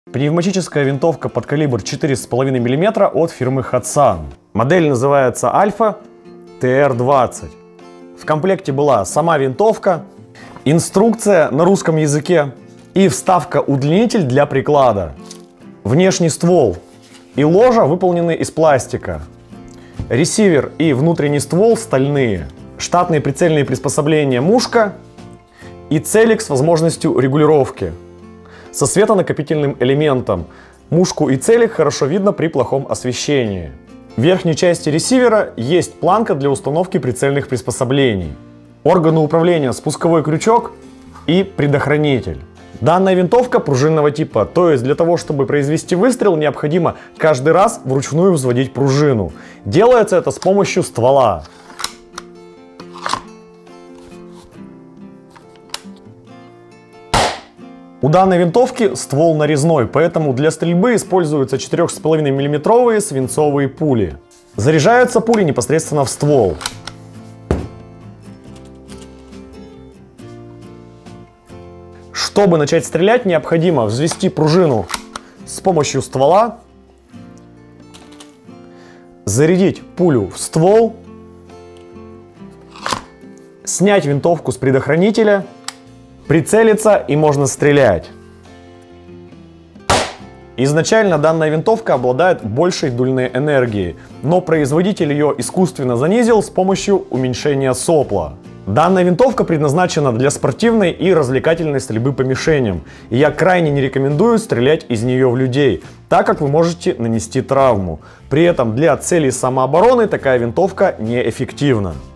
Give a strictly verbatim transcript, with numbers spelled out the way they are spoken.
Пневматическая винтовка под калибр четыре с половиной миллиметра от фирмы Hatsan. Модель называется Альфа Т Р двадцать. В комплекте была сама винтовка, инструкция на русском языке и вставка-удлинитель для приклада. Внешний ствол и ложа выполнены из пластика. Ресивер и внутренний ствол стальные. Штатные прицельные приспособления мушка и целик с возможностью регулировки. Со светонакопительным элементом. Мушку и целик хорошо видно при плохом освещении. В верхней части ресивера есть планка для установки прицельных приспособлений. Органы управления, спусковой крючок и предохранитель. Данная винтовка пружинного типа, то есть для того, чтобы произвести выстрел, необходимо каждый раз вручную взводить пружину. Делается это с помощью ствола. У данной винтовки ствол нарезной, поэтому для стрельбы используются четыре с половиной миллиметровые свинцовые пули. Заряжаются пули непосредственно в ствол. Чтобы начать стрелять, необходимо взвести пружину с помощью ствола, зарядить пулю в ствол, снять винтовку с предохранителя, прицелиться и можно стрелять. Изначально данная винтовка обладает большей дульной энергией, но производитель ее искусственно занизил с помощью уменьшения сопла. Данная винтовка предназначена для спортивной и развлекательной стрельбы по мишеням, и я крайне не рекомендую стрелять из нее в людей, так как вы можете нанести травму. При этом для целей самообороны такая винтовка неэффективна.